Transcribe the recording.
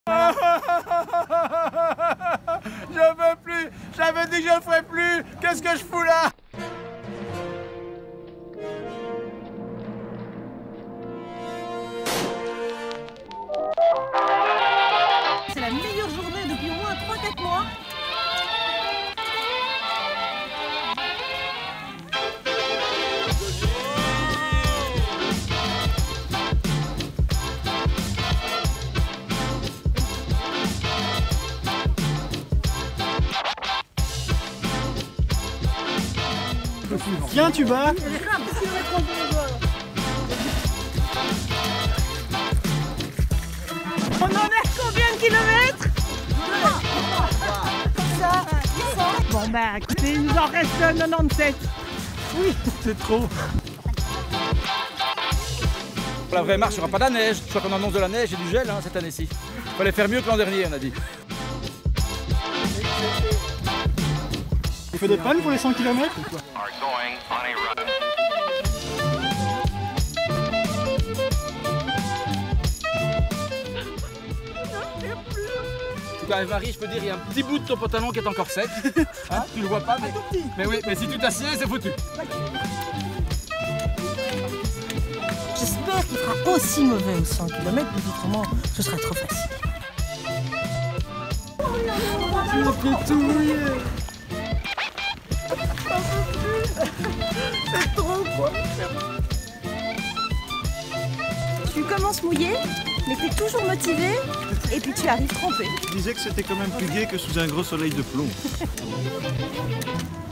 Je veux plus. J'avais dit que je le ferais plus. Qu'est-ce que je fous là? C'est la meilleure journée depuis au moins 3-4 mois. Viens, tu bats. On en est combien de kilomètres? Ça. Bon bah écoutez, il nous en reste 97. Oui, c'est trop. Pour la vraie marche, il n'y aura pas de la neige. Je crois qu'on annonce de la neige et du gel cette année-ci. Il fallait faire mieux que l'an dernier, on a dit. Tu fais des pannes pour les 100 km ou quoi? En tout cas, Marie, je peux dire, il y a un petit bout de ton pantalon qui est encore sec. Hein, tu le vois pas, mais oui, mais si tu t'assieds, c'est foutu. J'espère qu'il fera aussi mauvais aux 100 km, autrement ce sera trop facile. Tu me fais tout mouiller. C'est trop quoi. Tu commences mouillé, mais tu es toujours motivé et puis tu arrives trempé. Je disais que c'était quand même plus gai que sous un gros soleil de plomb.